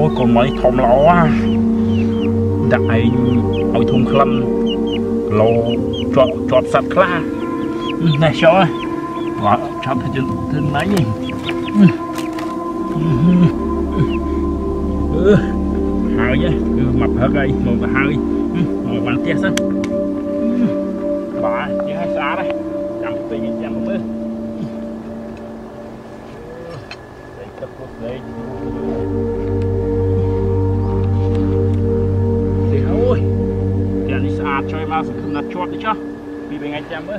còn mấy thòng ló đại ôi thùng khăn lò chọt sạch kla này cho ơi gọi cho thân máy gì hơi nhé mập hơi cây một hơi một bàn tia xanh bà chỉ hai xa đây chăm tiền chăm mới đây cấp quốc đây thì thôi tiền đi xa cho em ao sự là chót đi cho vì bên anh chăm mới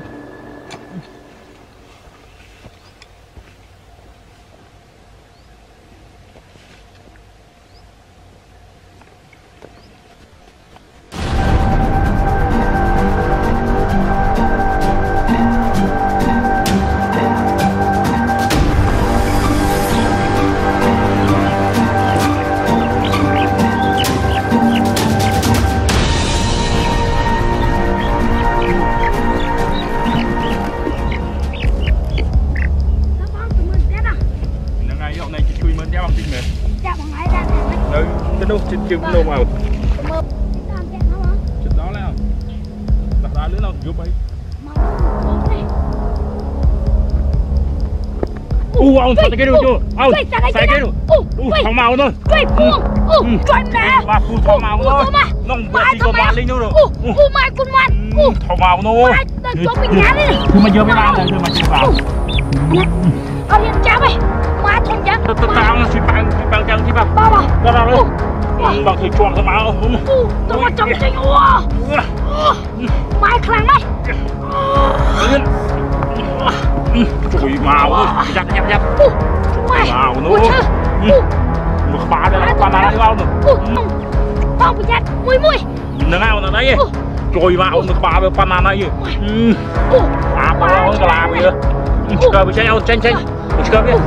chịu đâu mà chụp đó lên đặt ra lưới nào giúp ấy ông sao cái đâu chưa ông sai cái đâu thòng màu thôi ba phu thòng màu thôi nông vừa thì có ba linh đâu rồi thòng màu thôi cứ mà vô cái nào rồi mà chịu vào ông yên cháu ơi má thùng chắc tao nó suy bằng chân chứ bằng đó đâu bằng thịt chuột thôi mà tôi mà trông xinh mai khăn đấy chùi màu giặt chùi màu nữa một ba đây là ba nào bao nữa tao bị giặt mùi nó nào là đấy chùi màu một ba với ba nào này à ba nó cái làm gì cơ bị nhau tranh cơ đi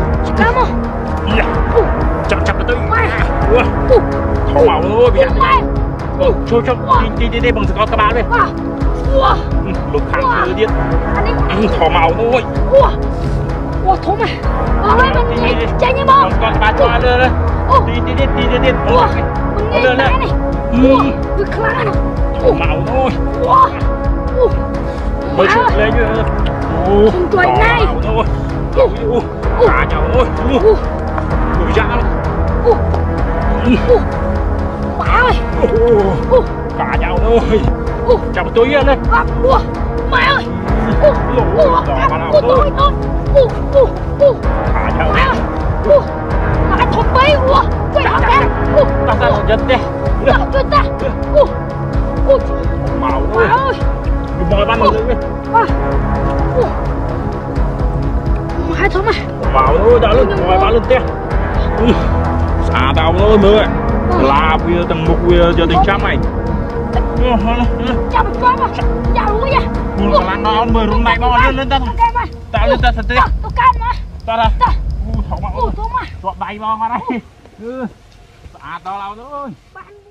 chặt cái tôi thòng màu thôi bị cho đi bằng sự có các bạn đây lục hàng thứ điện thòng màu thôi thùng này mình chạy như bông con ba cho lên đây đi lên thòng màu thôi mới chụp lên như tuổi này cả nhau thôi đuổi ra bà ơi cả nhau thôi chào tôi lên mẹ ơi tôi cả nhau mẹ thùng bấy quay họ ra tao ra giật đi màu thôi đừng mời ban người đi mẹ thùng này màu thôi đã lên mời ban lên té xả tao nó nữa là bây giờ tầng mục bây giờ tình trăm này chào mình cho mà chào luôn nha là nó mười hôm nay nó lên ta tao lên ta thật tiếc tôi can mà ta là thằng mà chọn bay vào đây xả tao nào nữa